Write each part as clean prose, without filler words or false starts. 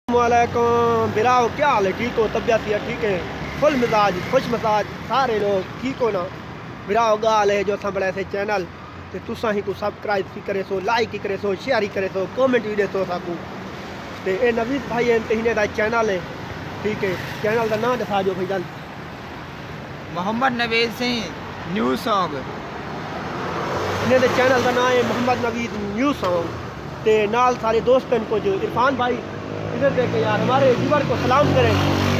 वालेकुम बिराओ, क्या हाल है? ठीक हो? तबियत है ठीक है? फुल मिजाज खुश मिजाज सारे लोग ठीक हो ना? बिराओ गाल है जो संभले से चैनल ते तुसा ही को सब्सक्राइब ही करे सो, लाइक ही करे सो, शेयर ही करे सो, कमेंट भी दे सो साकू ते ए नवीद भाई इन्हें दा चैनल है ठीक है। चैनल का नाम दसा जो भाई जल्द। Mohammad Naveed Singh new song. इन्हें दे चैनल का नाम है मोहम्मद नवीद न्यू सॉन्ग ते नाल सारे दोस्तों को जो इरफान भाई इधर देखे यार हमारे व्यूअर को सलाम करें।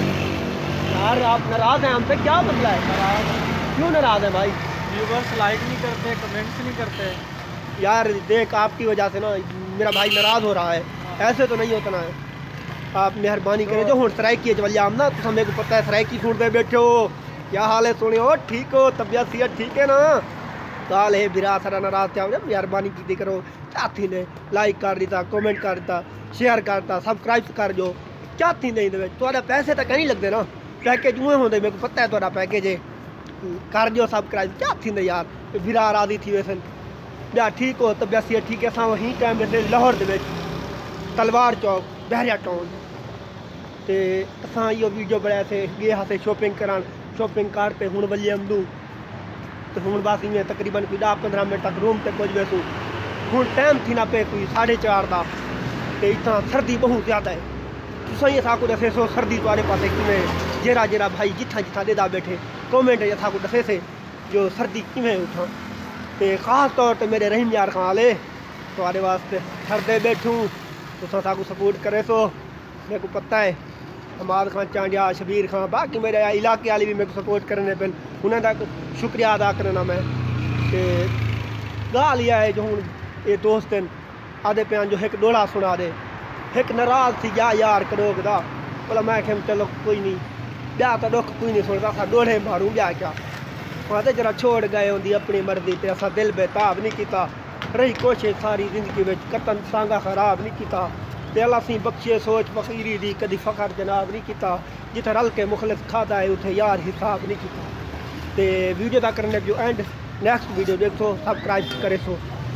यार आप नाराज हैं हमसे, क्या मसला है? नाराज क्यों नाराज है भाई? व्यूअर्स लाइक नहीं करते, कमेंट्स नहीं करते यार। देख आपकी वजह से ना मेरा भाई नाराज हो रहा है, ऐसे तो नहीं होता ना है। आप मेहरबानी करें जो हूँ सराय की जवलिया हम ना तो मेरे को पता है सराय की सुनते बैठे हो। क्या हाल है? सुने हो ठीक हो? तबियत सेहत ठीक है ना? काल है बिरा सारा नाराज थे मेहरबानी की करो। चाहती ने लाइक कर दिता, कमेंट कर दिता, शेयर करता, सब्सक्राइब कर जो। चाहती नहीं दे थोड़ा पैसे तो कहीं लगते ना, पैकेज उएं होंगे मेरे को पता है थोड़ा पैकेज है। कर जो सब्सक्राइब चाहती ने यार बिरा राजी थी वैसे या ठीक हो? तबियत सेहत ठीक है? असां वहीं टाइम वैसे लाहौर दे तलवार चौक बहरिया टाउन ते असां इहो वीडियो बनाया थे गए हाँ शॉपिंग करान। शॉपिंग करते हूँ वली अमदू तो हूँ बस इवें तकरीबन कोई 10-15 मिनट तक रूम तक पहुँच वैसू। हूँ टाइम थी ना पे कोई 4:30 का तो इतना सर्दी बहुत ज़्यादा है। तुम ही असा को दसे सो सर्दी तुम्हारे पास किमें जरा जरा भाई जिथा जिथा देदा बैठे कमेंट असा को दसे से जो सर्दी किमें उठा तो ख़ास तौर पर मेरे रहीम यार खां वाले तुम्हारे वास्ते सर्दे बैठूँ तो असा को सपोर्ट करे सो। मेरे को पता है हमाद खां चांडिया शबीर खां बाकी मेरे इलाके वाले भी मेरे को सपोर्ट करने पे उन्हें तक शुक्रिया अदा करना मैं कि गाल यह है जो हूँ ये दोस्त आधे प्यान जो एक डोला सुना दे एक नाराज थी जा यार करोग दा बोला मैं खेम चलो कोई नहीं ब्याह तो दुख कोई नहीं सुनता असा डोले मारूँ ब्याह क्या वहाँ जरा छोड़ गए होंगी अपनी मर्जी पे असा दिल बेताब नहीं किया रही कोशिश सारी जिंदगी में कतन सांगा खराब नहीं किया ते अल्लाह सी बख्शे सोच फकीरी दी कदी फ़खर जनाब नहीं किया जिथे रल के मुखलिस खादा है उथे यार हिसाब नहीं किया। ते वीडियो दा करने जो एंड नेक्स्ट वीडियो देखो सब्सक्राइब करे सो।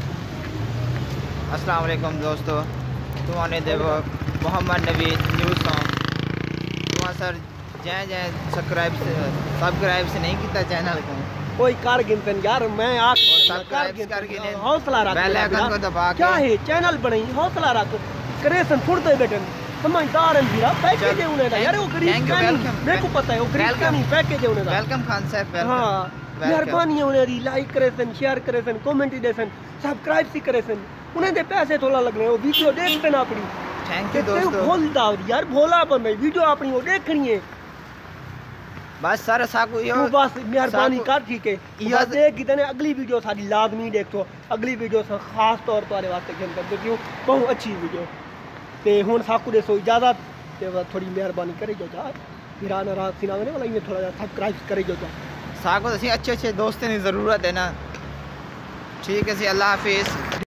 अस्सलाम वालेकुम दोस्तों, तुम्हारे देखो मोहम्मद नवीद न्यू सॉन्ग तुम्हारा सर जय जय सब्सक्राइब से नहीं किया चैनल को कोई कर गिनते यार मैं हौसला रख क्या है चैनल बनी हौसला रख करे सन फुड़ते बैठन समझदार हैं फिर पैकेज है उन्हें यार वो गरीब का नहीं मेरे को पता है वो गरीब का नहीं पैकेज है उन्हें। वेलकम खान साहब हाँ मेहरबानी है उन्हें लाइक करे सन शेयर करे सन कमेंट दे सन सब्सक्राइब सी करे सन उन्हें दे पैसे थोड़ा लग रहे हो वीडियो देखते ना अपनी। थैंक यू दोस्तों। भोलदा यार भोला बन रही वीडियो अपनी वो देखनी है बस सर साकू यो बस मेहरबानी कर ठीक है ये देख कितने अगली वीडियो सारी लाजमी देखो अगली वीडियो से खास तौर पर वास्ते खेल कर क्यों बहुत अच्छी वीडियो ते हुन साकू दे सो इजाजत ते थोड़ी मेहरबानी करे जो जा मेरा नाराज सी ना होने वाला ये थोड़ा सब्सक्राइब करे जो जा साकू अच्छे अच्छे दोस्तों की ज़रूरत है ना। ठीक है जी, अल्लाह हाफिज़।